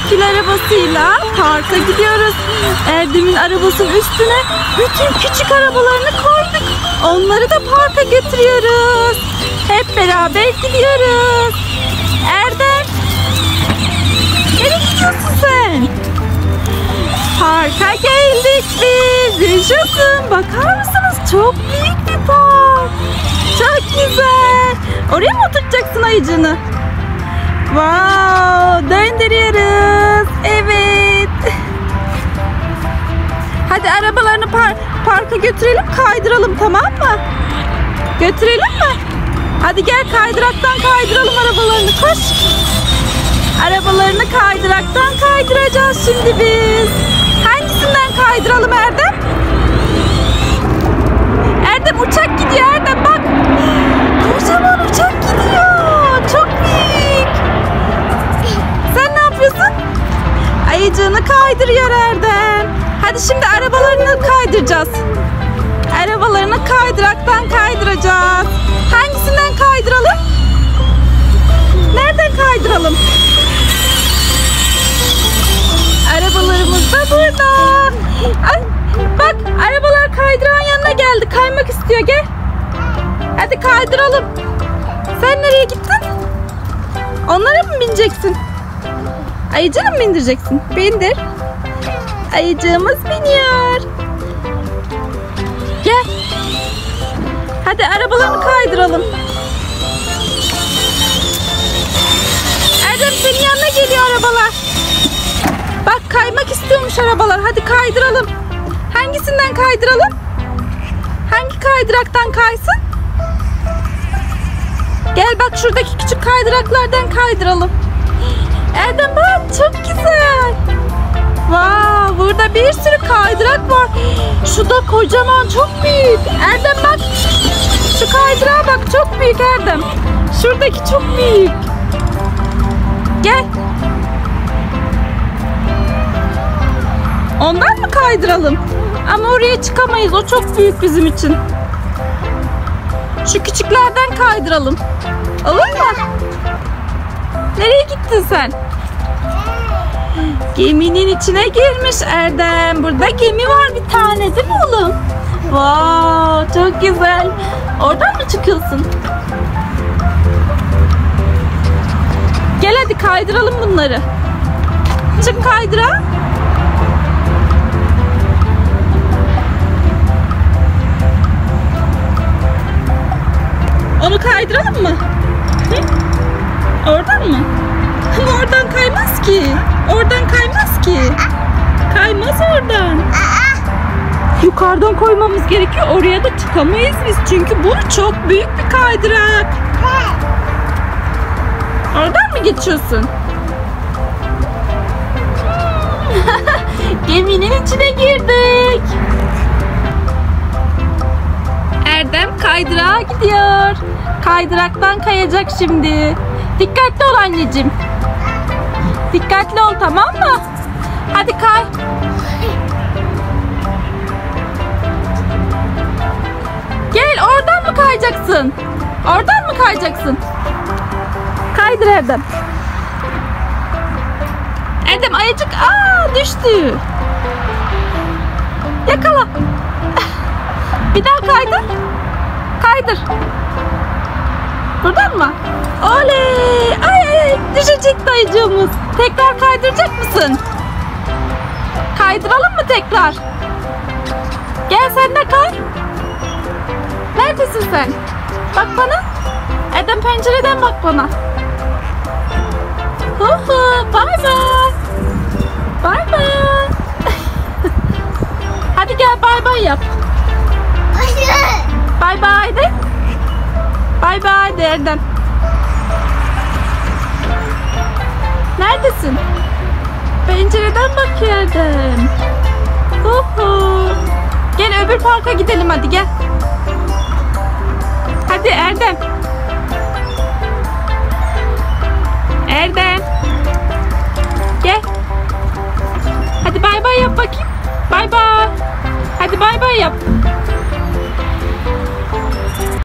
şekil arabasıyla parka gidiyoruz. Erdem'in arabasının üstüne bütün küçük arabalarını koyduk. Onları da parka götürüyoruz. Hep beraber gidiyoruz. Erdem, nereye gidiyorsun sen? Parka geldik biz. Yaşasın. Bakar mısınız? Çok büyük bir park. Çok güzel. Oraya mı oturacaksın ayıcını? Wow, döndürüyoruz. Evet. Hadi arabalarını parka götürelim, kaydıralım, tamam mı? Götürelim mi? Hadi gel, kaydıraktan kaydıralım arabalarını. Koş. Arabalarını kaydıraktan kaydıracağız şimdi biz. Hangisinden kaydıralım Erdem? Erdem, uçak gidiyor Erdem, bak. Kocaman uçak gidiyor. Çok büyük. Sen ne yapıyorsun? Ayıcığını kaydırıyor Erdem. Hadi şimdi arabalarını kaydıracağız. Arabalarını kaydıraktan kaydıracağız. Hangisinden kaydıralım? Nereden kaydıralım? Arabalarımız da burada. Ay, bak, arabalar kaydıran yanına geldi. Kaymak istiyor, gel. Hadi kaydıralım. Sen nereye gittin? Onlara mı bineceksin? Ayıcını mı bindireceksin? Bindir. Ayıcığımız biniyor. Gel. Hadi arabalarını kaydıralım. Erdem, senin yanına geliyor arabalar. Bak, kaymak istiyormuş arabalar. Hadi kaydıralım. Hangisinden kaydıralım? Hangi kaydıraktan kaysın? Gel bak, şuradaki küçük kaydıraklardan kaydıralım. Erdem bak, çok güzel. Wow, burada bir sürü kaydırak var. Şu da kocaman, çok büyük. Erdem bak, şu kaydırağa bak, çok büyük Erdem. Şuradaki çok büyük. Gel. Ondan mı kaydıralım? Ama oraya çıkamayız, o çok büyük bizim için. Şu küçüklerden kaydıralım. Olur mu? Nereye gittin sen? Geminin içine girmiş Erdem. Burada gemi var bir tane, değil mi oğlum? Wow, çok güzel. Oradan mı çıkıyorsun? Gel hadi kaydıralım bunları. Çık kaydıra. Onu kaydıralım mı? Hı? Oradan mı? Ama oradan kaymaz ki. Oradan kaymaz ki. Kaymaz oradan. Yukarıdan koymamız gerekiyor. Oraya da çıkamayız biz. Çünkü bu çok büyük bir kaydırak. Oradan mı geçiyorsun? Geminin içine girdik. Erdem kaydırağa gidiyor. Kaydıraktan kayacak şimdi. Dikkatli ol anneciğim. Dikkatli ol, tamam mı? Hadi kay. Gel, oradan mı kayacaksın? Oradan mı kayacaksın? Kaydır Erdem. Erdem ayıcık, düştü. Yakala. Bir daha kaydır. Kaydır. Buradan mı? Oley! Ay, düşecek ayıcığımız. Tekrar kaydıracak mısın? Kaydıralım mı tekrar? Gel sen de kay. Neredesin sen? Bak bana. Erdem, pencereden bak bana. Bye bye. Bye bye. Hadi gel, bye bye yap. Bye bye de. Bye bye de Erdem. Neredesin? Pencereden bak Erdem. Gel öbür parka gidelim, hadi gel. Hadi Erdem. Erdem. Gel. Hadi bay bay yap bakayım. Bay bay. Hadi bay bay yap.